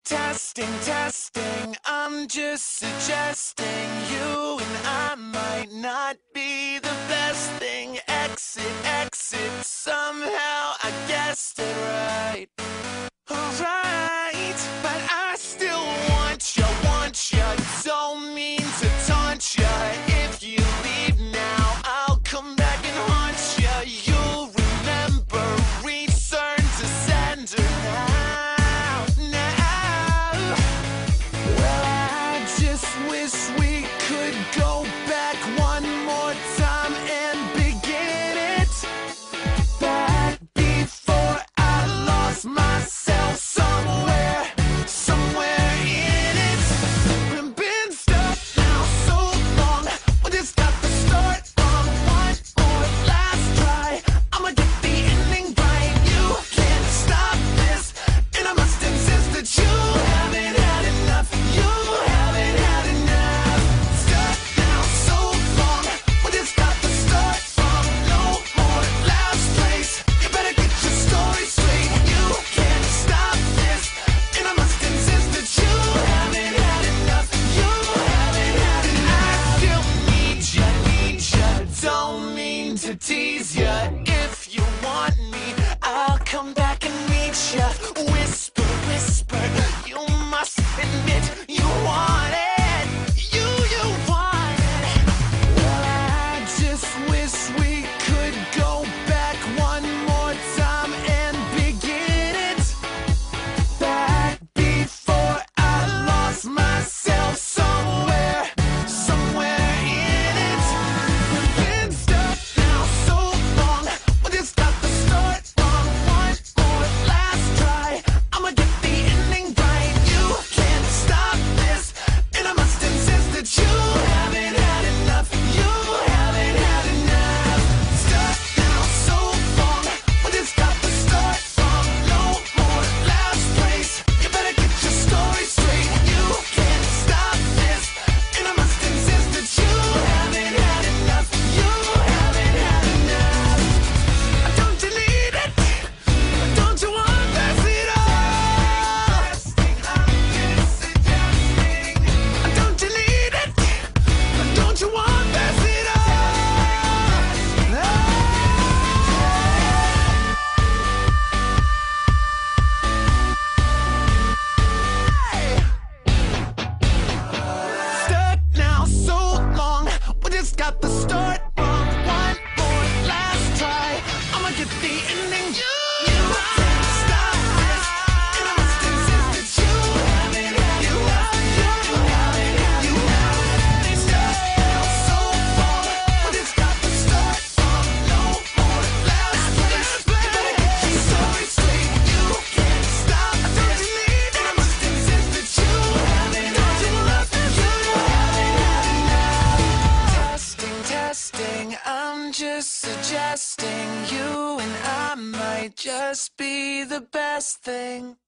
Testing, testing, I'm just suggesting you and I might not be the best thing. Exit, exit, somehow I guessed it right. Alright, but I still want ya, don't mean to taunt ya. If you leave now, I'll come back and haunt ya. You'll remember, return to sender now, now. Well, I just wish we could go back one more time and begin it back before I lost myself somewhere, somewhere in it. Been stuck now so long, we just got to start on one more last try. I'ma get the ending right. You can't stop this, and I must insist that you haven't had enough. You haven't had enough. Stuck now so long, we just got to start from no more last place. You better get your story straight. You can't stop this, and I must insist that you haven't had enough. You haven't had enough. I still need ya, don't mean to tease ya. If you want me, I'll come back and meet ya. Whisper, whisper, you must admit you want it. You want it. Well, I just wish we could go back one more time and begin it back before I lost myself somewhere, somewhere in it. Been stuck now so long, we just got to start on one more last try. I'ma get the ending right. You can't stop this, and I must insist that you haven't had enough. You haven't had enough. Stuck now so long, we just got to start from no more last place. You better get your story straight. You can't stop this, and I must insist that you haven't had enough. You haven't had enough. Don't you need it? Don't you want this at all? Don't you need it? Don't you want this at all? Stuck now so long, we just got to start from one more last try. I'ma get the ending. You can't stop this, and I must insist that you haven't had enough. You haven't had enough. Stuck now so long, we just got to start from no more last place. You better get your story straight. You can't stop this, and I must insist that you haven't had enough. You haven't had enough. Testing, testing, I'm just suggesting you and I might just be the best thing.